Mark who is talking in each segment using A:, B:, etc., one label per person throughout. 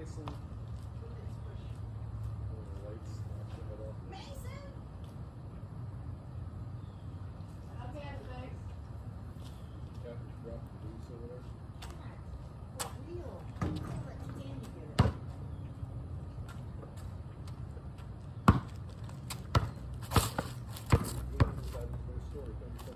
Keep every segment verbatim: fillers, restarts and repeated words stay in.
A: Mason. Lights off the head off.
B: Mason? Okay, thanks.
A: Captain drop the loose over there.
B: For real. How much can you give it?
A: Story.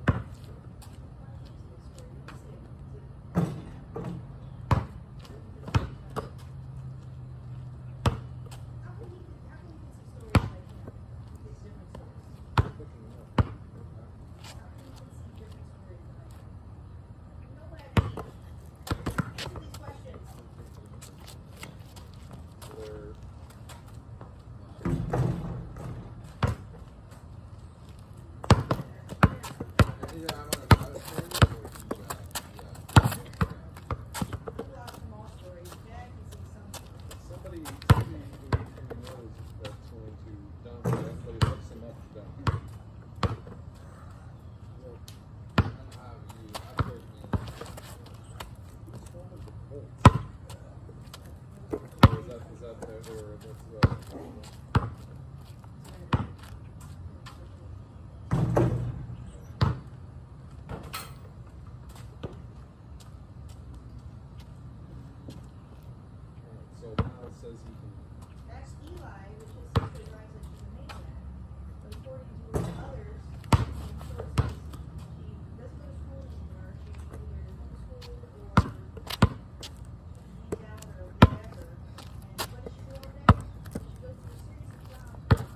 A: Says he can.
B: That's Eli, which is sister drives that she's a maniac. But according to others, and sources, she doesn't go to school anymore. She's either homeschooled or beat down or whatever. And what does she do all day? She goes to a series of jobs. When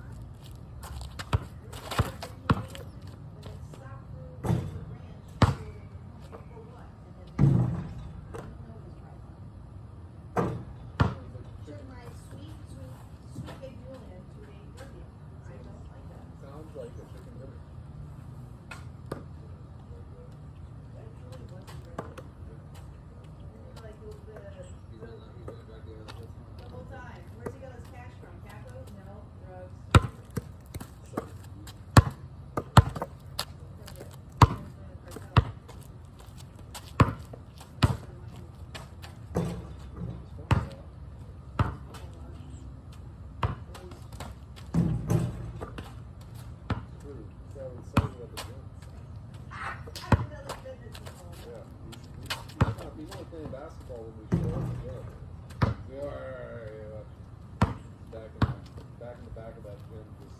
B: it's stop through the ranch, for what? And then they don't know this right now. Took my sweet, sweet, sweet baked Julian to a Caribbean. I don't like that.
A: Sounds like a chicken dinner.
B: That truly wasn't very good. Like the, the, the whole time. Where's he got his cash from? Capo? No. Drugs.
A: Playing basketball when we show up together. Yeah, yeah, yeah, yeah. Back in the back in the back of that gym, just